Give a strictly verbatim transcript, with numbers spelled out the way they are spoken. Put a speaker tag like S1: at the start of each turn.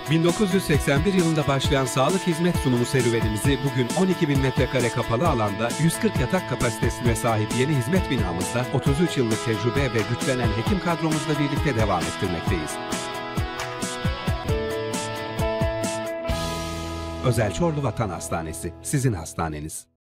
S1: bin dokuz yüz seksen bir yılında başlayan sağlık hizmet sunumu serüvenimizi bugün on iki bin metrekare kapalı alanda yüz kırk yatak kapasitesine sahip yeni hizmet binamızda otuz üç yıllık tecrübe ve güçlenen hekim kadromuzla birlikte devam ettirmekteyiz. Özel Çorlu Vatan Hastanesi, sizin hastaneniz.